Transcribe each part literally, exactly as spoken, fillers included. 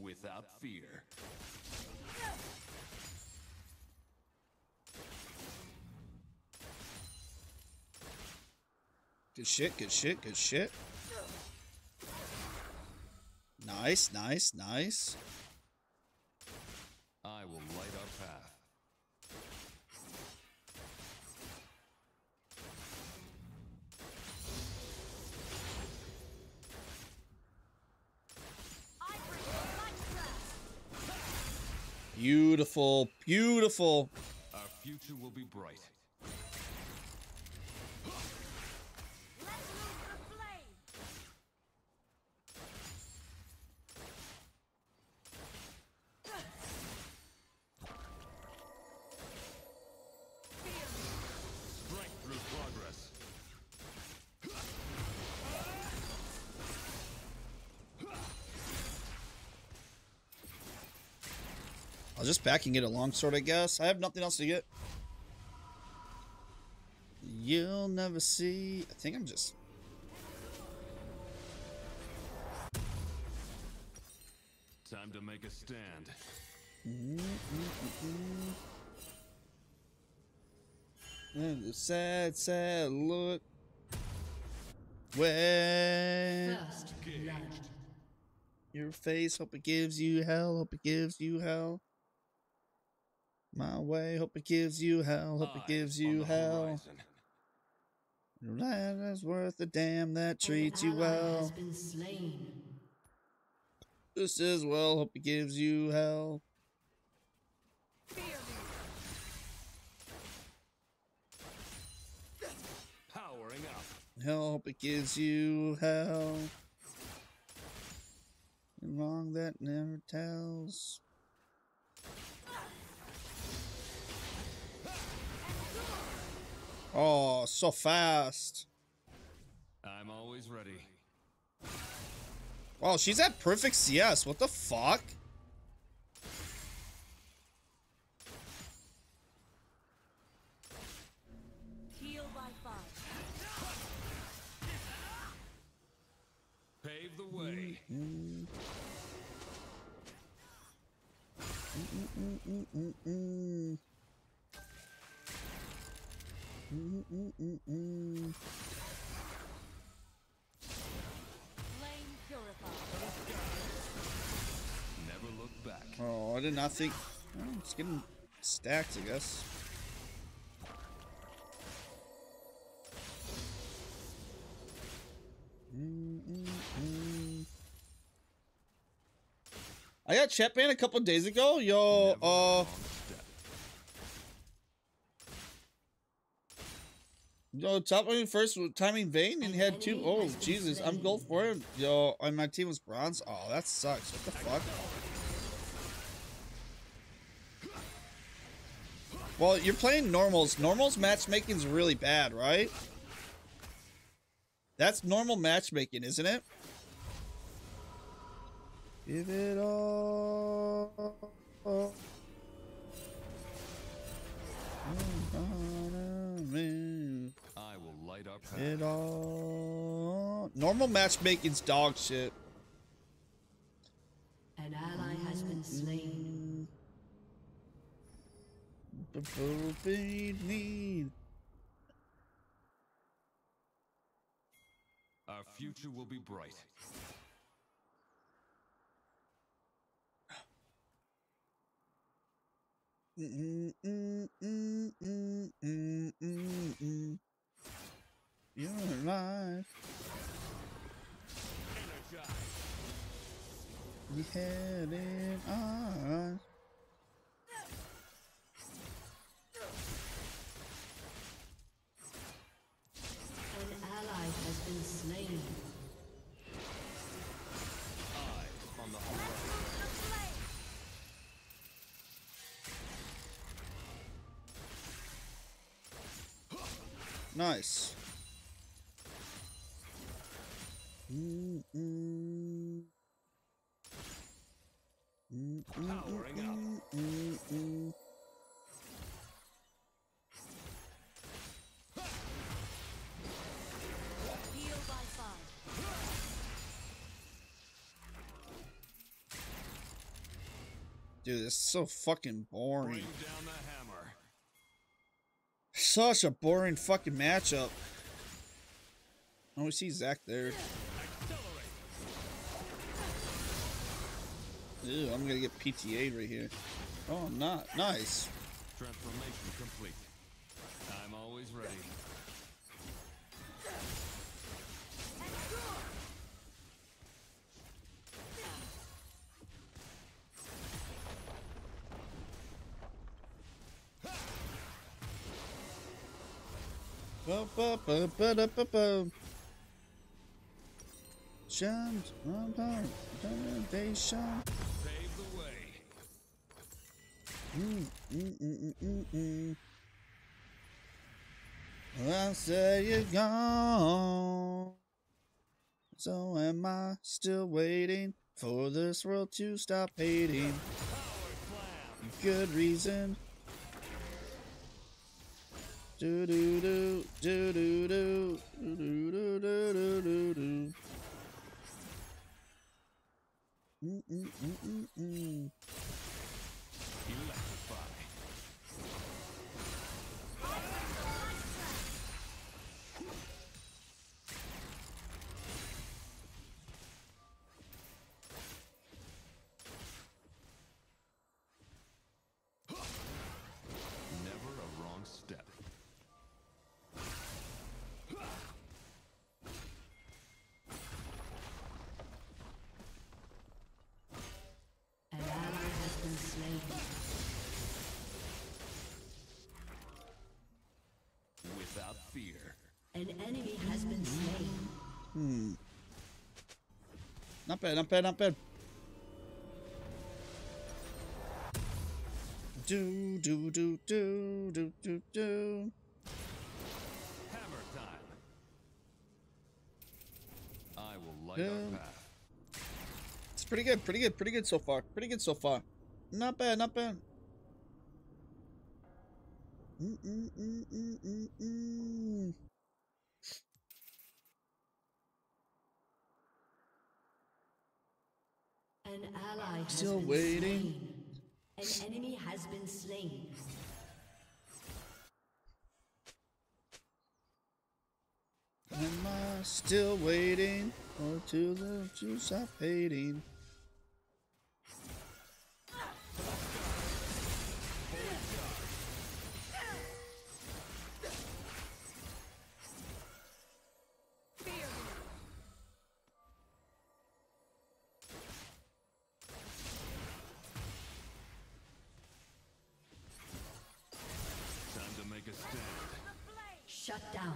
without fear. Good shit, good shit, good shit. Nice, nice, nice. I will light our path. Beautiful, beautiful. Our future will be bright. I'll just back and get a longsword, I guess. I have nothing else to get. You'll never see. I think I'm just. Time to make a stand. Mm -mm -mm and the sad, sad look. When First blood. Your face, hope it gives you hell. Hope it gives you hell. My way, hope it gives you hell. Hope it gives you hell. Your land is worth a damn that treats you well. Has been slain. This is well, hope it gives you hell. Powering up. Hell, hope it gives you hell. And wrong that never tells. Oh, so fast. I'm always ready. Oh, she's at perfect C S. What the fuck? Heal by five. Pave the way. Mm-mm. Mm-mm-mm-mm-mm. Mm-mm-mm-mm. Flame purified. Never look back. Oh, I did not think. Oh, it's getting stacked, I guess. Mm-mm-mm. I got chat banned a couple days ago. Yo, Never uh. wrong step. Yo, top lane first with timing Vayne and he had two. Oh, Jesus. I'm gold for him. Yo, and my team was bronze. Oh, that sucks. What the fuck? Well, you're playing normals. Normals matchmaking's really bad, right? That's normal matchmaking, isn't it? Give it all. I will light our path. It all. Normal matchmaking's dog shit. An ally has been slain. The both need. Our future will be bright. Mm -mm -mm -mm -mm -mm -mm. You're alive. We had it on. An ally has been slain. Eyes on the horizon. Nice. Mm -mm. Mm -mm Powering up. -mm -mm -mm. Heal by five. Dude, this is so fucking boring. Bring down the hammer. Such a boring fucking matchup. Oh, we see Zach there. Ew, I'm gonna get P T A'd right here. Oh, I'm not. Nice. Transformation complete. I'm always ready. Ba, ba, ba, ba, da, ba, ba. Shine, run, run, run, they shine. Pave the way. Mm, mm, mm, mm, mm, mm. I say you're gone. So am I still waiting for this world to stop hating? Good reason. Do do do do do do do do do do do do. Mm mm mm mm mm. Electrify. Never a wrong step. An ally has been slain. Without fear. An enemy has been slain. Hmm. Not bad, not bad, not bad. Do do do do do do do. Hammer time. I will light Yeah. our path. It's pretty good, pretty good, pretty good so far. Pretty good so far. Not bad, not bad. Mm mm mm mm mm mm. An ally has Still been waiting. slain. An enemy has been slain. Am I still waiting or to the to stop hating? Time to make a stand. Shut down.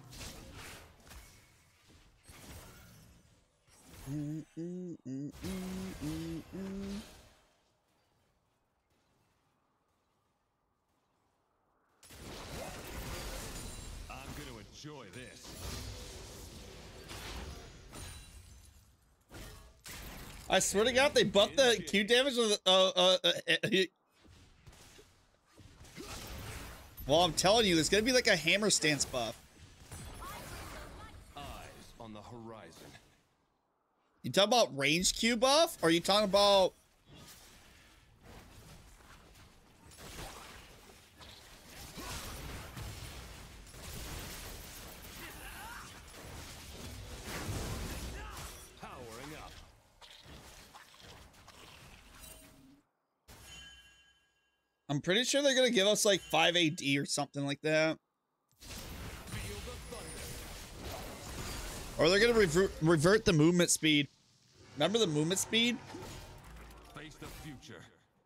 Mm, mm, mm, mm, mm, mm. I'm gonna enjoy this. I swear to God, they buffed the Q damage with uh uh. uh, uh well, I'm telling you, there's gonna be like a hammer stance buff. Eyes on the horizon. You talking about range Q buff? Or are you talking about? Powering up. I'm pretty sure they're gonna give us like five A D or something like that. Feel the thunder. Or they're gonna revert revert the movement speed. Remember the movement speed? Face the future.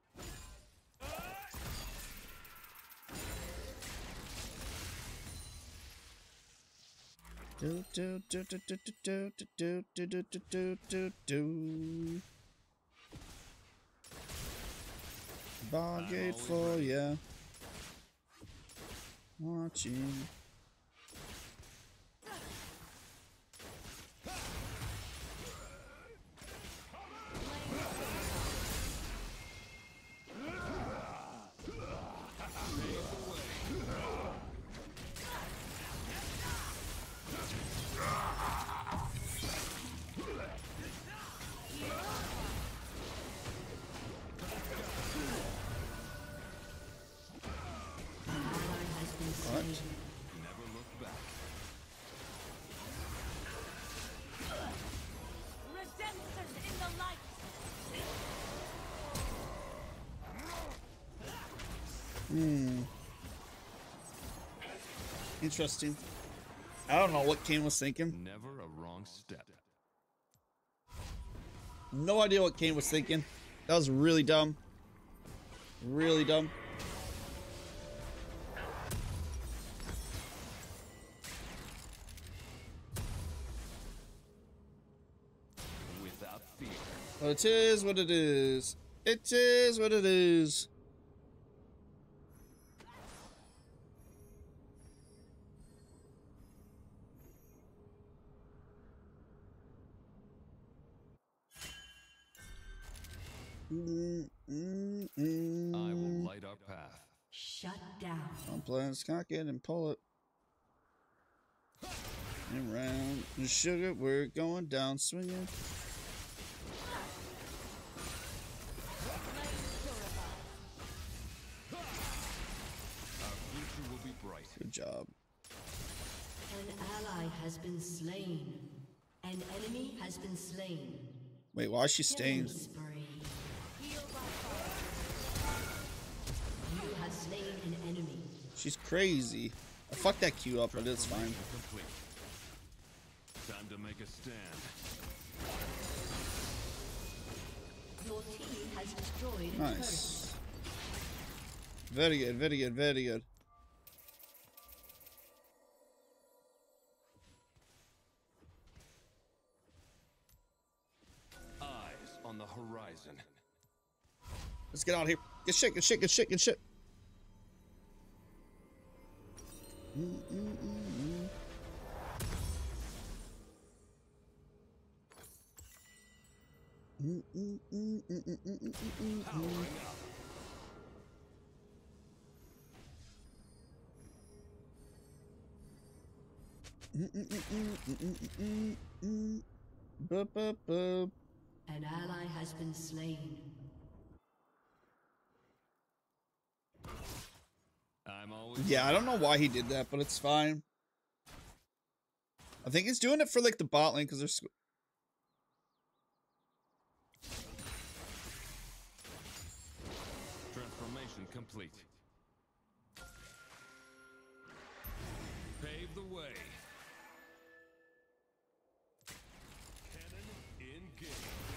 Do do do do do do do do do do do do do. Bargate for ya. Watching. Hmm. Interesting. I don't know what Kane was thinking. Never a wrong step. No idea what Kane was thinking. That was really dumb. Really dumb. Without fear. But it is what it is. It is what it is. Mm, mm, mm. I will light our path. Shut down. I'm playing cock it and pull it. And round and sugar, we're going down swinging. Our future will be bright. Good job. An ally has been slain. An enemy has been slain. Wait, why is she staying? Killing spree. You have slain an enemy. She's crazy. I fucked that Q up, but it's fine. Transformation complete. Time to make a stand. Your team has destroyed a Nice. Very good, very good, very good. Eyes on the horizon. Let's get out of here. Get shit, get shit, get shit, get shit. Mm, mm, mm, mm. Mm, mm, mm, mm, mm, mm, mm, mm, Powering mm. up. Mm, mm, mm, mm, mm, mm, mm. Bup, bup, bup. An ally has been slain. I'm always Yeah, I don't know why he did that, but it's fine. I think he's doing it for like the bot lane because there's. Transformation complete. Pave the way. Cannon engaged.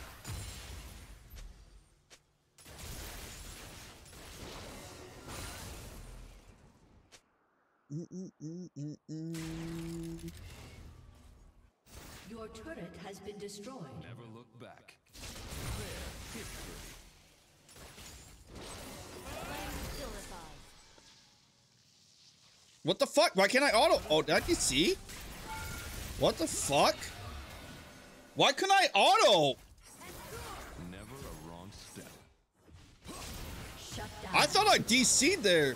Mm, mm, mm, mm, mm. Your turret has been destroyed. Never look back. Fair history. Flame purified. What the fuck? Why can't I auto? Oh, did you see? What the fuck? Why couldn't I auto? Never a wrong step. Shut down. I thought I D C'd there.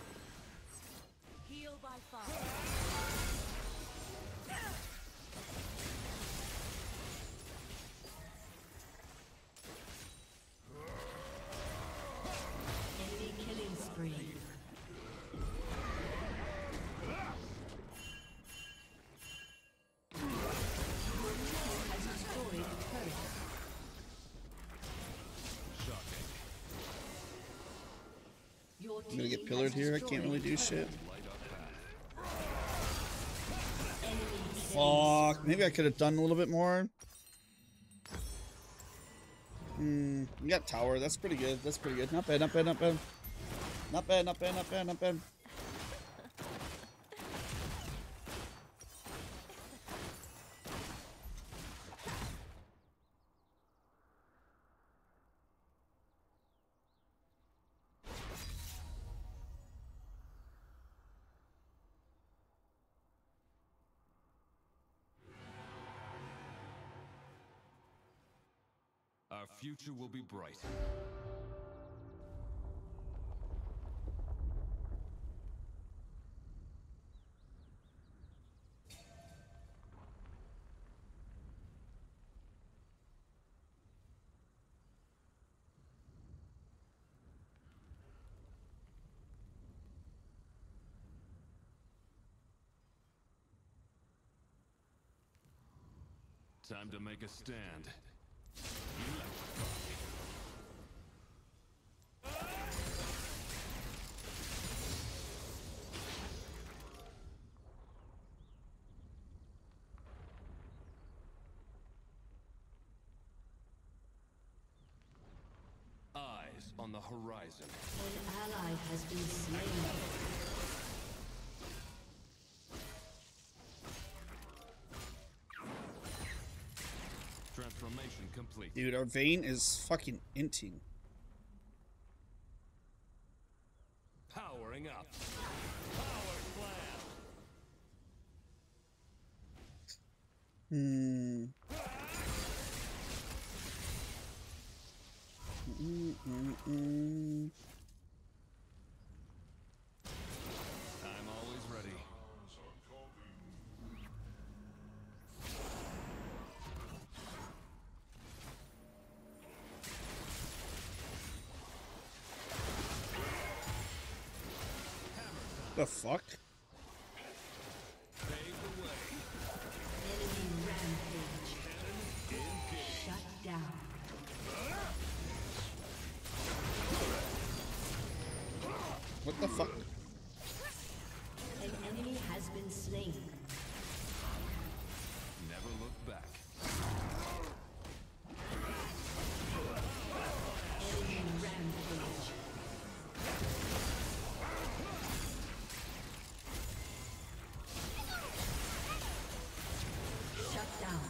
Heal by fire. Enemy killing spree. Your team has destroyed a turret. Shocking. Your I'm gonna get team pillared has here. I can't destroyed really a do turret. shit. Light our path. Enemy killing Fuck. Maybe I could have done a little bit more. Hmm. We got tower. That's pretty good. That's pretty good. Not bad. Not bad. Not bad. Not bad. Not bad. Not bad. Not bad. Our future will be bright. Time to make a stand. on the horizon. An ally has been slain. Transformation complete. Dude, our vein is fucking inting. Powering up. Power slam. Hmm. Mm -mm -mm. I'm always ready. The fuck? Pave the way. Enemy rampage. Shut down. What the fuck? An enemy has been slain. Never look back. Enemy rampage. Shut down.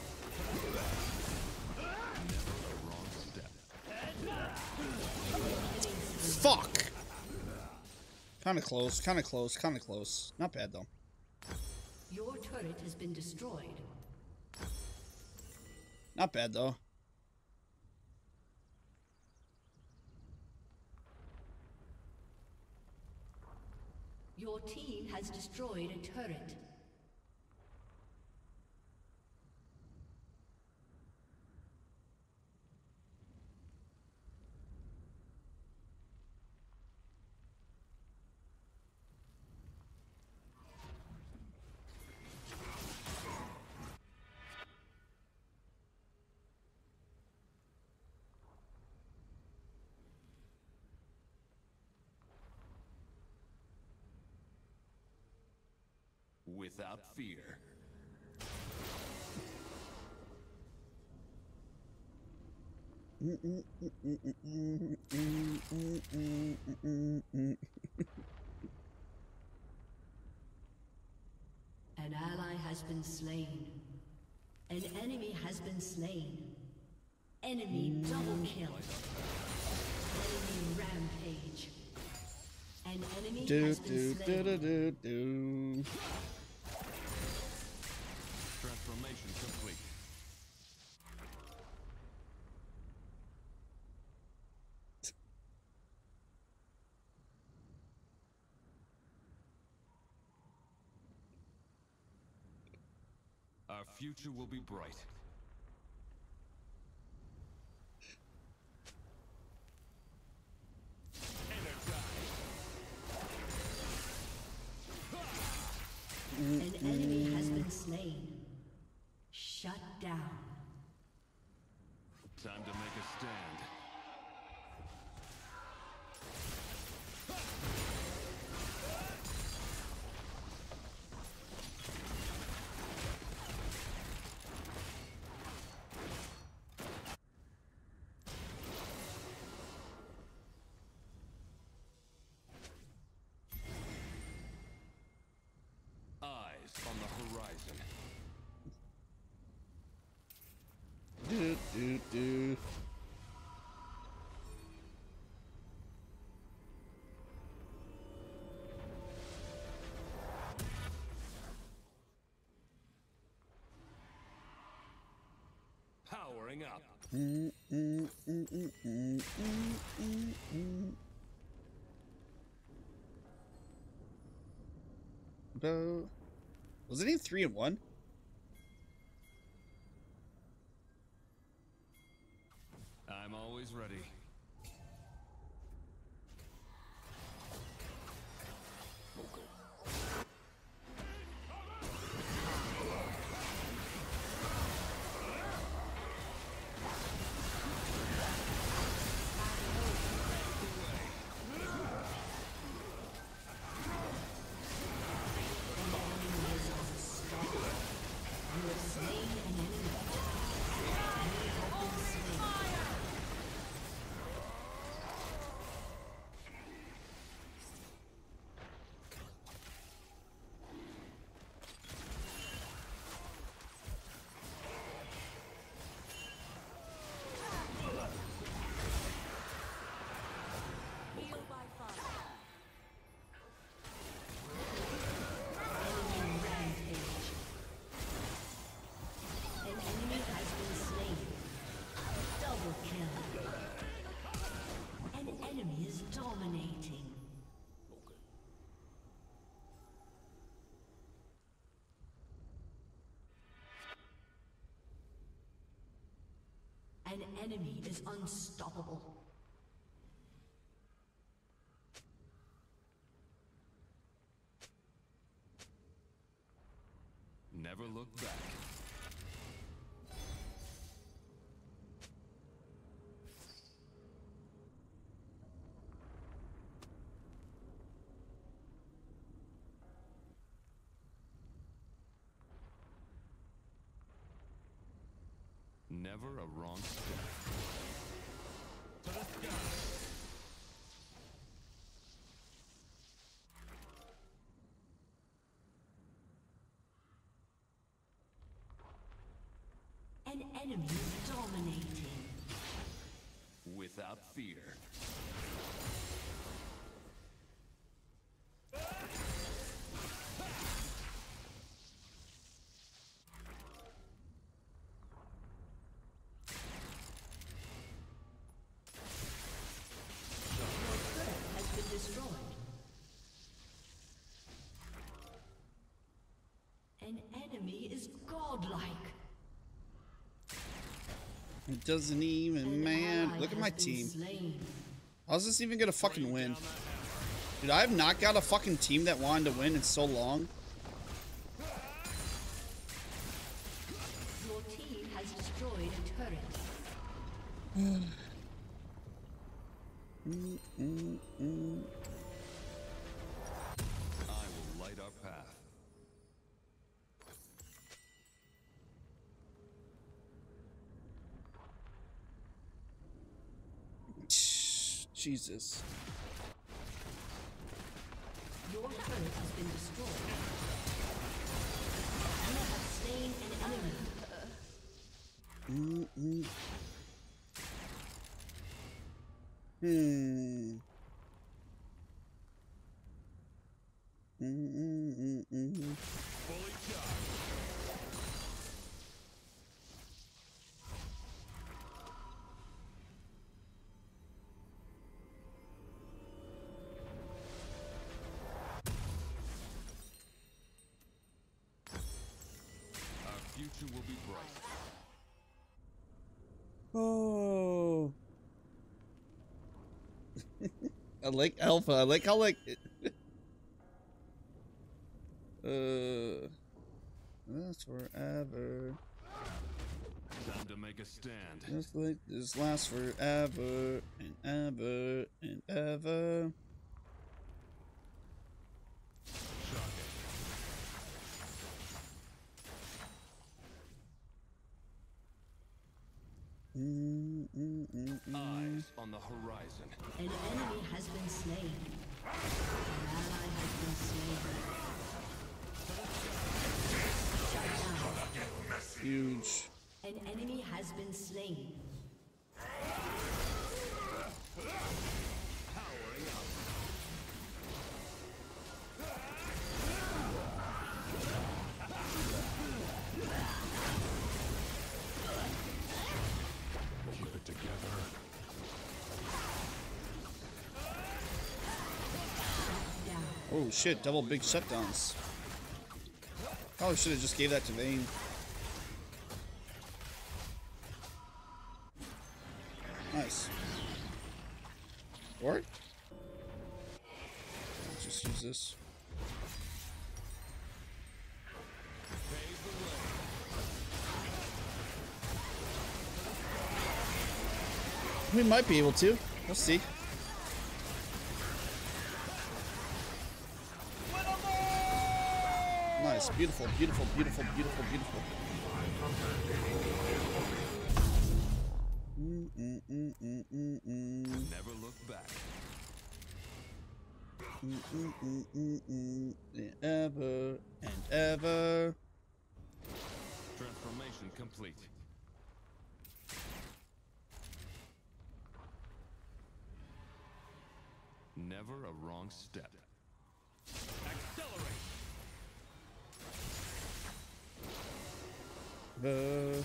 Never a wrong step. Fuck! Kinda close, kinda close, kinda close. Not bad though. Your turret has been destroyed. Not bad though. Your team has destroyed a turret. Without fear. An ally has been slain. An enemy has been slain. Enemy double kill. Enemy rampage. An enemy Do has been do slain. do do do do. Transformation complete. Our future will be bright. An enemy has been slain. Shut down. Time to make a stand. Eyes on the horizon. Do do do. Powering up. Mm, mm, mm, mm, mm, mm, mm, mm. Bo- Was it in three and one? I'm always ready. You have slain an enemy. You have been slain. enemy is unstoppable. Never look back. Never a wrong step. To the sky. An enemy dominating. Without fear. Has been destroyed. An enemy is godlike. It doesn't even An man. ally Look at has my been team. slain. How's this even gonna fucking win? Dude, I have not got a fucking team that wanted to win in so long. Your team has destroyed a turret. Mm, mm, mm. I will light our path. Jesus. Your turret has been destroyed. You have slain an enemy. Mm, mm. Hmm. Mm, mm, mm, mm. Fully charged. Our future will be bright. Oh. I like Alpha. I like how like uh that's forever. Time to make a stand. Just like this lasts forever and ever and ever. Mm, mm, mm, mm. Eyes on the horizon. An enemy has been slain. An ally has been slain. Huge. An enemy has been slain. Keep it together. Down. Oh shit, double big shutdowns. Probably should have just gave that to Vayne. Nice. Or? Let's just use this. We might be able to. We'll see. Nice. Beautiful, beautiful, beautiful, beautiful, beautiful. Mm, mm, mm, mm, mm, mm. Never look back. Mm, mm, mm, mm, mm. Ever and ever. Transformation complete. Never a wrong step. Accelerate. Uh,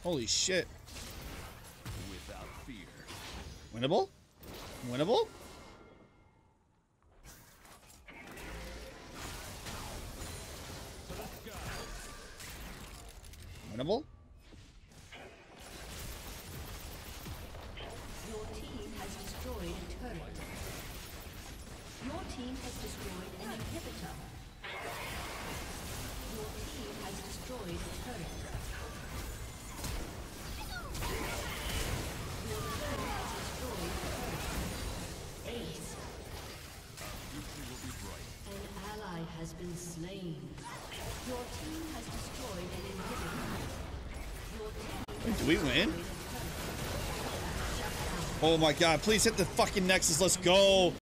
Holy shit. Without fear. Winnable? Winnable? Winnable? Your team has destroyed a turret. Your team has destroyed an inhibitor. Your team has destroyed a turret. Your team has destroyed a turret. Ace. Future will be bright. An ally has been slain. Your team has destroyed an inhibitor. Your team Wait, do we win? Oh my god, please hit the fucking Nexus, let's go!